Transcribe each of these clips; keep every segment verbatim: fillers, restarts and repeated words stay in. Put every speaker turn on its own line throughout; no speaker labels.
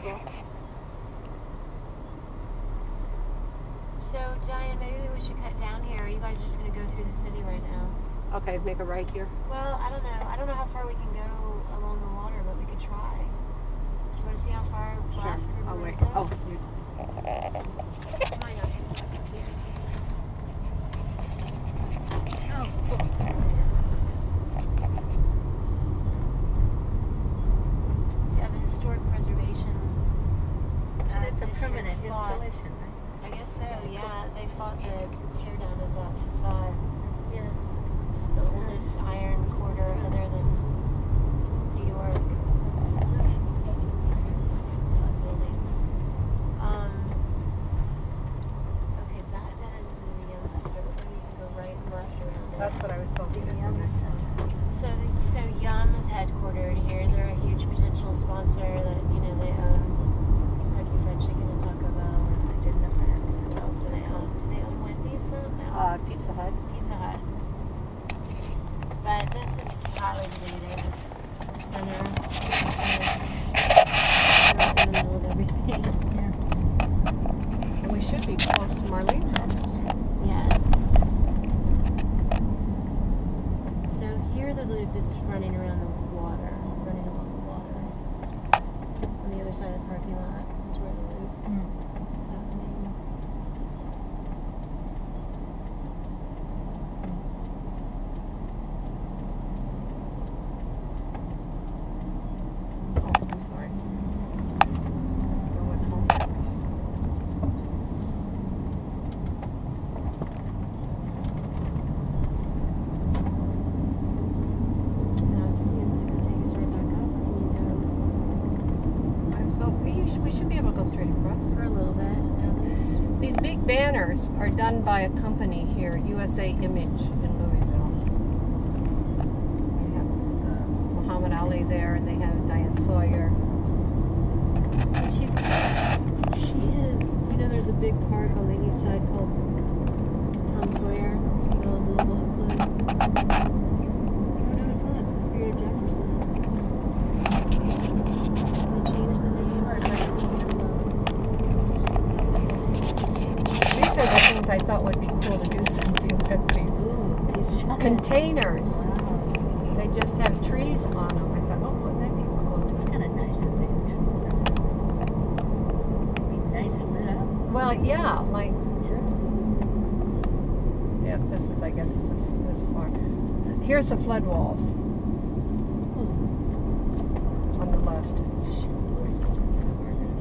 cool.
So, Diane, maybe we should cut down here. Or you guys are just going to go through the city right now?
Okay, make a right here.
Well, I don't know. I don't know how far we can go along the water, but we could try. Do you want to see how far
Sure.
left we
I'll
want
wait.
to go?
Oh, you.
Oh my gosh.
Oh, cool.
Yeah, the historic preservation.
So
uh,
that's a
district
permanent
fought-
installation, right?
I guess so, yeah. They fought the tear down of that facade.
Yeah.
It's the oldest iron quarter other than New York. Facade buildings. Um, okay, that dead end into the Young Center, but maybe you can go right and left around it.
That's what I was hoping.
The Young Center.
So, the, so Yum is headquartered here. They're a huge potential sponsor that, you know, they own Kentucky Fried Chicken and Taco Bell.
I didn't know that.
What else do they own? Do they own Wendy's now? No.
Uh, Pizza Hut.
Pizza Hut. But this was hotly debated. This center, right in the middle of everything.
And we should be close to Marlene's office.
Yes. So here the loop is running around the water, running along the water. On the other side of the parking lot is where the loop is happening.
Oh, I'm sorry. Let's go with home.
Now, see, is this going to take us right back up? Or can you go
I was hoping we should, we should be able to go straight across.
for a little bit, at least?
These big banners are done by a company here, U S A Image in Louisville. They have uh, Muhammad Ali there, and they have Diane Sawyer.
She, she is. You know, there's a big park on the east side called Tom Sawyer. There's the Louisville Oaklands. Oh no, it's not. It's the Spirit of Jefferson. They changed the name.
These are the things I thought would be cool to do something with these
Ooh, these
containers.
Wow.
They just have trees on them. I thought, oh, wouldn't that be cool
It's
too?
kind of nice that they have trees on it. Be nice and lit up.
Well, yeah, like,
Sure.
yeah, this is, I guess, is a, this far. Here's the flood walls on the left.
We're just doing the photograph.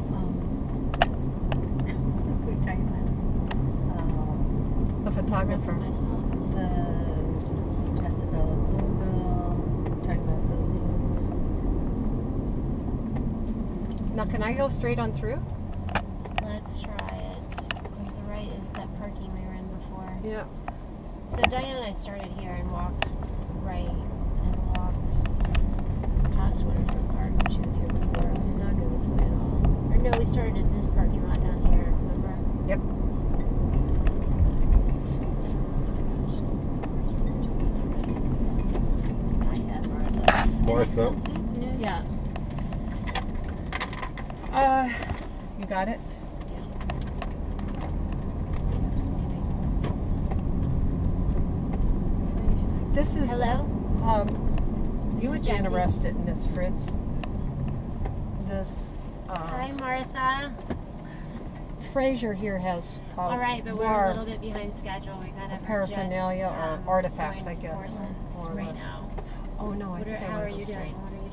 Um, we're talking about um,
The photographer.
Myself.
the Jezebel of Louisville, talking about the Louvre.
Now, can I go straight on through?
Let's try it. Because the right is that parking we were in before.
Yeah.
So Diane and I started here and walked right and walked past Waterfront Park when she was here before. We did not go this way at all. Or no, we started at this parking lot down here, remember?
Yep.
Martha.
Yeah.
Uh, you got it? This is.
Hello?
Um, you would be
Jessie.
interested in this, Fritz. This. Uh,
Hi, Martha.
Fraser here has. Uh,
All right, but we're
more
a little bit behind schedule. We kind of
paraphernalia
just,
or
um,
artifacts,
going
I
to
guess,
Portland
more or
right
less.
now.
Oh no, I
What are,
think I
how are
went
you
straight.
doing? What are